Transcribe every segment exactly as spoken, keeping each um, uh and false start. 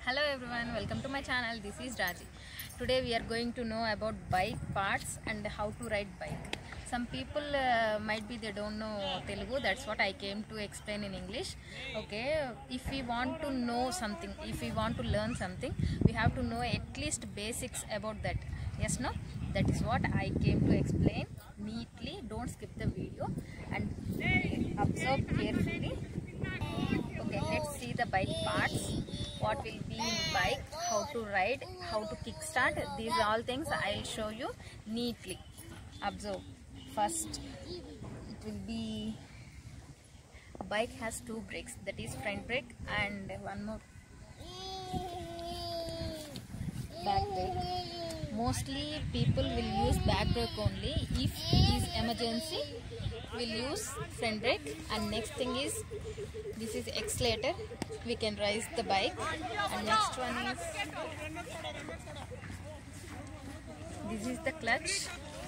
Hello everyone, welcome to my channel. This is Raji. Today we are going to know about bike parts and how to ride bike. Some people uh, might be they don't know Telugu, that's what I came to explain in English. Okay, if we want to know something, if we want to learn something, we have to know at least basics about that. Yes, no? That is what I came to explain neatly. Don't skip the video and observe carefully. Okay, let's see the bike parts. What will be in bike, how to ride, how to kickstart. These all things I'll show you neatly. Observe. First, it will be bike has two brakes, that is front brake and one more back brake. Mostly people will use back brake only. If it is emergency, we'll use front brake. And next thing is, this is accelerator, we can raise the bike. And next one is, this is the clutch.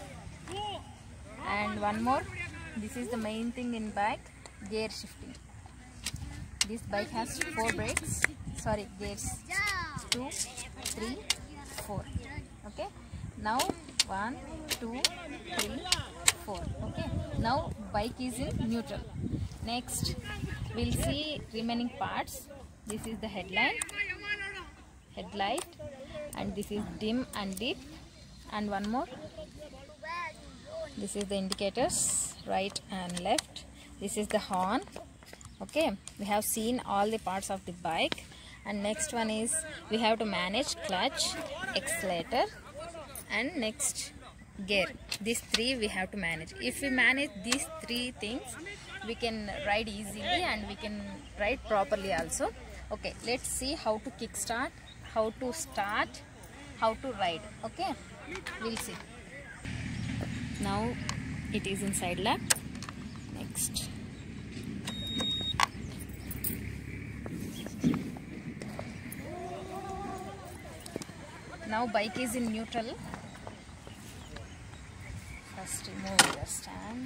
And one more, this is the main thing in bike, gear shifting. This bike has four brakes, sorry, gears, two, three, four. Okay, now one, two, three, four. Okay, now bike is in neutral. Next, we'll see remaining parts. This is the headlight, headlight, and this is dim and deep. And one more, this is the indicators, right and left. This is the horn. Okay, we have seen all the parts of the bike. And next one is, we have to manage clutch, accelerator, and next gear. These three we have to manage. If we manage these three things, we can ride easily and we can ride properly also. Okay, let's see how to kickstart, how to start, how to ride. Okay, we'll see. Now it is in side lock. Next, now bike is in neutral. First remove your stand.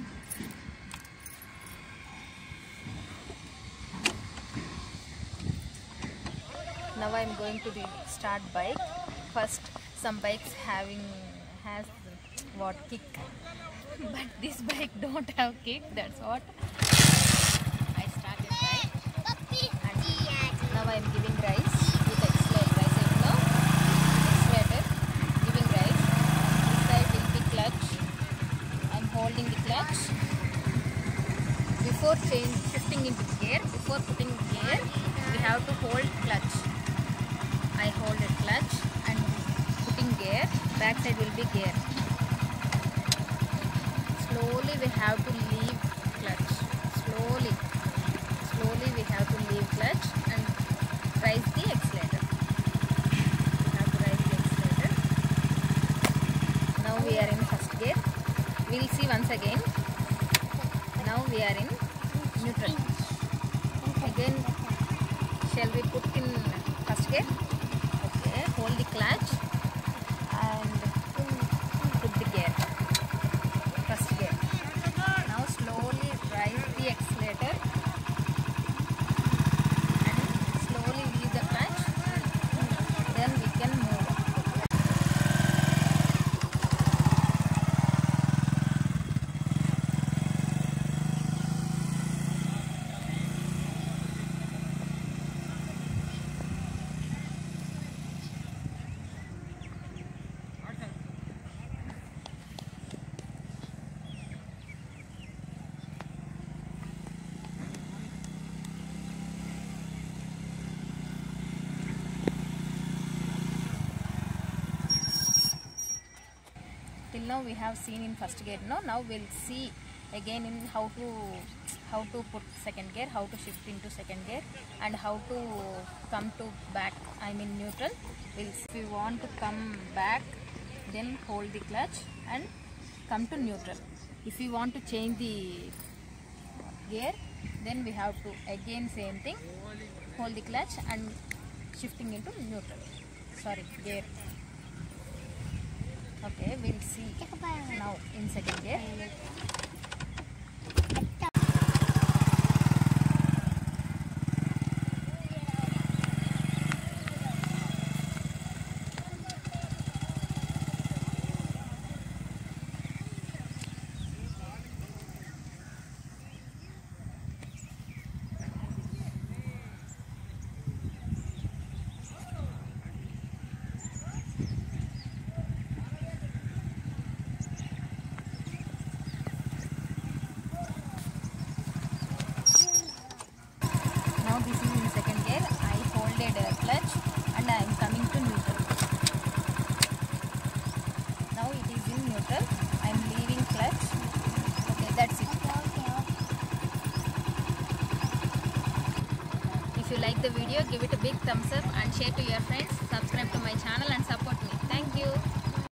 Now I am going to start bike. First, some bikes having has what kick, but this bike don't have kick. That's what I started bike. And now I am giving rise with accelerator. I said no, accelerator, giving rise. This side will be clutch. I am holding the clutch. Before change shifting into gear, before putting gear, we have to hold clutch. I hold it clutch and putting gear, back side will be gear. Slowly we have to leave clutch. Slowly, slowly we have to leave clutch and raise the accelerator. We have to raise the accelerator. Now we are in first gear. We will see once again. Now we are in neutral. Again, shall we put in first gear? Hold the clutch and put the gear, first gear. Now slowly raise the accelerator and slowly leave the clutch, then we can move. Till now we have seen in first gear. No, now we'll see again in how to how to put second gear, how to shift into second gear, and how to come to back. I mean neutral. We'll see. If we want to come back, then hold the clutch and come to neutral. If we want to change the gear, then we have to again same thing, hold the clutch and shifting into neutral. Sorry, gear. Okay, we'll see now in second gear. the video, give it a big thumbs up and share to your friends. Subscribe to my channel and support me. Thank you.